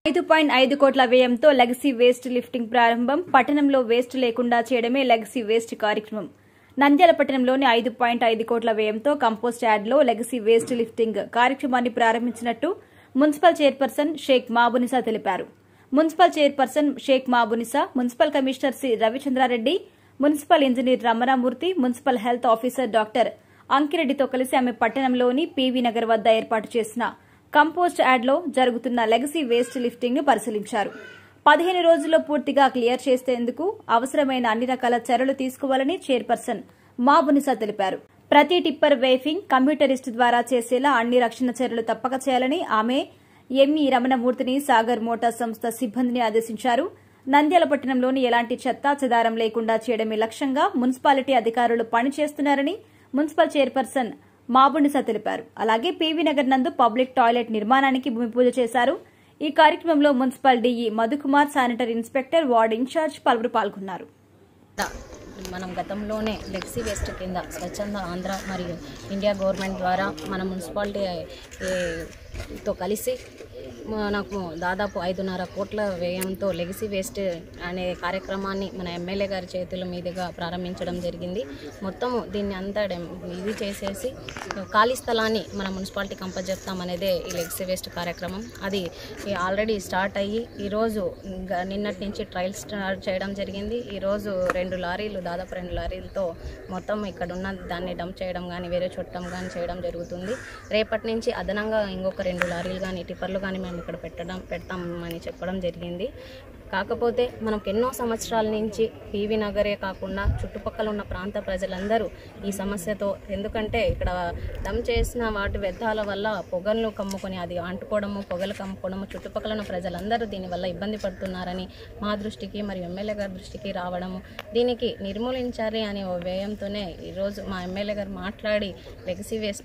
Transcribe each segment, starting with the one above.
5.5 కోట్ల వ్యయంతో legacy waste lifting ప్రారంభం. పట్టణంలో వేస్ట్ లేకుండా చేయడమే లెగసీ వేస్ట్ కార్యక్రమం. నంద్యాల పట్టణంలోని 5.5 కోట్ల వ్యయంతో కంపోస్ట్ యార్డ్లో లెగసీ వేస్ట్ లిఫ్టింగ్ కార్యక్రమాన్ని ప్రారంభించినట్టు మున్సిపల్ చైర్పర్సన్ షేక్ మాబునిసా తెలిపారు. Municipal chairperson Sheikh Mabunisa, municipal commissioner C Ravichandra Reddy, municipal engineer Ramanamurthy, municipal health officer doctor అంకిరెడ్డితో కలిసి ఆమె పట్టణంలోని పీవీ నగర్ వద్ద ఏర్పాటు చేసిన కంపోస్ట్ యార్డ్లో జరుగుతున్న లెగసీ వేస్ట్ లిఫ్టింగ్ ను పరిశీలించారు. 15 రోజుల్లో పూర్తిగా క్లియర్ చేసేందుకు అవసరమైన అన్ని రకాల చర్యలు తీసుకోవాలని చైర్పర్సన్ మాబునిసా తెలిపారు. ప్రతి టిప్పర్ వేఫింగ్ కంప్యూటరిస్ట్ ద్వారా చేసేలా అన్ని రక్షణ చర్యలు తప్పక చేయాలని ఆమె ఎంఈ రమణమూర్తిని, సాగర్ మోటార్ సంస్థ సిబ్బందిని ఆదేశించారు. నంద్యాల పట్టణంలోని ఎలాంటి చెత్తా చెదారం లేకుండా చేయడమే లక్ష్యంగా మున్సిపాలిటీ అధికారులు పనిచేస్తున్నారని మున్సిపల్ చైర్పర్సన్ మాబునిసా తెలిపారు. అలాగే పీవీ నగర్ నందు పబ్లిక్ టాయిలెట్ నిర్మాణానికి భూమి పూజ చేశారు. ఈ కార్యక్రమంలో municipal DE Madhukumar, sanitary inspector, ward incharge పలువురు పాల్గొన్నారు. మనం గతంలోనే లెగసీ వేస్ట్ కింద స్వచ్ఛంద ఆంధ్ర మరియు ఇండియా గవర్నమెంట్ ద్వారా మన మున్సిపాలిటీతో కలిసి నాకు దాదాపు 5.5 కోట్ల వ్యయంతో లెగసీ వేస్ట్ అనే కార్యక్రమాన్ని మన ఎమ్మెల్యే గారి చేతుల మీదుగా ప్రారంభించడం జరిగింది. మొత్తము దీన్ని అంతా ఇది చేసేసి ఖాళీ స్థలాన్ని మన మున్సిపాలిటీకి అప్పజెప్తామనేదే ఈ లెగసీ వేస్ట్ కార్యక్రమం. అది ఆల్రెడీ స్టార్ట్ అయ్యి ఈరోజు నిన్నటి నుంచి ట్రయల్స్ స్టార్ట్ చేయడం జరిగింది. ఈరోజు దాదాపు 2 లారీలతో మొత్తం ఇక్కడ ఉన్న దాన్ని డంప్ చేయడం కానీ వేరే చుట్టం కానీ చేయడం జరుగుతుంది. రేపటి నుంచి అదనంగా ఇంకొక 2 లారీలు కానీ టిప్పర్లు కానీ మేము ఇక్కడ పెడతామని చెప్పడం జరిగింది. కాకపోతే మనకు ఎన్నో సంవత్సరాల నుంచి పీవీ నగరే కాకుండా చుట్టుపక్కల ఉన్న ప్రాంత ప్రజలందరూ ఈ సమస్యతో, ఎందుకంటే ఇక్కడ డంప్ చేసిన వాటి వ్యర్థాల వల్ల పొగలను కమ్ముకొని అది అంటుకోవడము, పొగలు కమ్ముకోవడము, చుట్టుపక్కల ఉన్న ప్రజలందరూ దీనివల్ల ఇబ్బంది పడుతున్నారని మా దృష్టికి మరియు ఎమ్మెల్యే గారి దృష్టికి రావడము, దీనికి నిర్మూలించాలి అనే వ్యయంతోనే ఈరోజు మా ఎమ్మెల్యే గారు మాట్లాడి లెగసీ వేస్ట్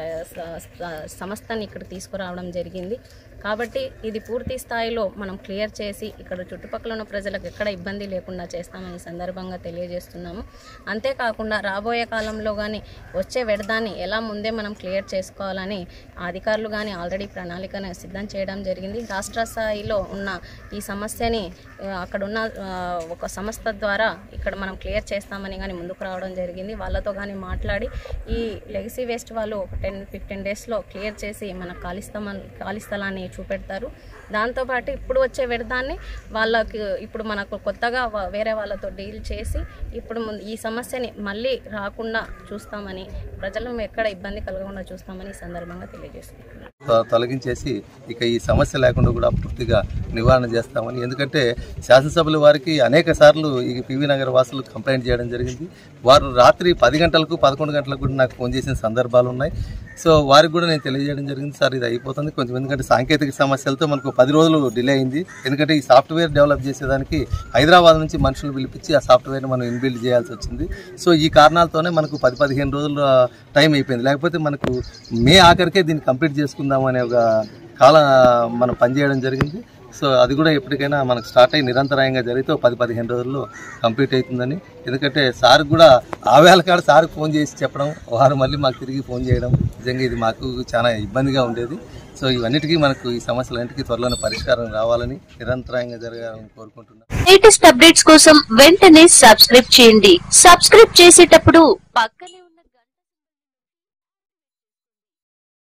సంస్థని ఇక్కడ తీసుకురావడం జరిగింది. కాబట్టి ఇది పూర్తి స్థాయిలో మనం క్లియర్ చేసి ఇక్కడ చుట్టుపక్కల ఉన్న ప్రజలకు ఎక్కడ ఇబ్బంది లేకుండా చేస్తామని సందర్భంగా తెలియజేస్తున్నాము. అంతేకాకుండా రాబోయే కాలంలో కానీ వచ్చే వ్యర్థాన్ని ఎలా ముందే మనం క్లియర్ చేసుకోవాలని అధికారులు కానీ ఆల్రెడీ ప్రణాళికను సిద్ధం చేయడం జరిగింది. రాష్ట్ర స్థాయిలో ఉన్న ఈ సమస్యని అక్కడున్న ఒక సంస్థ ద్వారా ఇక్కడ మనం క్లియర్ చేస్తామని కానీ ముందుకు రావడం జరిగింది. వాళ్ళతో కానీ మాట్లాడి ఈ లెగసీ వేస్ట్ వాళ్ళు 10-15 డేస్లో క్లియర్ చేసి మన ఖాళీ స్థలాన్ని చూపెడతారు. దాంతోపాటు ఇప్పుడు వచ్చే వ్యర్థాన్ని వాళ్ళకి ఇప్పుడు మనకు కొత్తగా వేరే వాళ్ళతో డీల్ చేసి ఇప్పుడు ఈ సమస్యని మళ్ళీ రాకుండా చూస్తామని, ప్రజలను ఎక్కడ ఇబ్బంది కలగకుండా చూస్తామని ఈ సందర్భంగా తెలియజేస్తున్నాం. తొలగించేసి ఇక ఈ సమస్య లేకుండా కూడా పూర్తిగా నివారణ చేస్తామని, ఎందుకంటే శాసనసభ్యుల వారికి అనేక సార్లు ఈ పీవీ నగర్ వాసులు కంప్లైంట్ చేయడం జరిగింది. వారు రాత్రి 10 గంటలకు 11 గంటలకు కూడా నాకు ఫోన్ చేసిన సందర్భాలు ఉన్నాయి. సో వారికి కూడా నేను తెలియజేయడం జరిగింది, సార్ ఇది అయిపోతుంది కొంచెం, ఎందుకంటే సాంకేతిక సమస్యలతో మనకు 10 రోజులు డిలే అయింది. ఎందుకంటే ఈ సాఫ్ట్వేర్ డెవలప్ చేసేదానికి హైదరాబాద్ నుంచి మనుషులు పిలిపించి ఆ సాఫ్ట్వేర్ని మనం ఇన్బిల్డ్ చేయాల్సి వచ్చింది. సో ఈ కారణాలతోనే మనకు 10-15 రోజుల టైం అయిపోయింది. లేకపోతే మనకు మే ఆఖరికే దీన్ని కంప్లీట్ చేసుకుందాం అనే ఒక కాలం మనం పనిచేయడం జరిగింది. సో అది కూడా ఎప్పటికైనా మనకు స్టార్ట్ అయ్యి నిరంతరాయంగా జరిగితే 10-15 రోజుల్లో కంప్లీట్ అవుతుందని, ఎందుకంటే సార్ కూడా ఆవేళ కాడ సార్కి ఫోన్ చేసి చెప్పడం, వారు మళ్ళీ మాకు తిరిగి ఫోన్ చేయడం, నిజంగా ఇది మాకు చాలా ఇబ్బందిగా ఉండేది. సో ఇవన్నిటికీ మనకు ఈ సమస్యలన్నిటికీ త్వరలోనే పరిష్కారం రావాలని, నిరంతరాయంగా జరగాలని కోరుకుంటున్నాం. లేటెస్ట్ అప్డేట్స్ కోసం వెంటనే సబ్స్క్రైబ్ చేయండి. సబ్స్క్రైబ్ చేసేటప్పుడు పక్కనే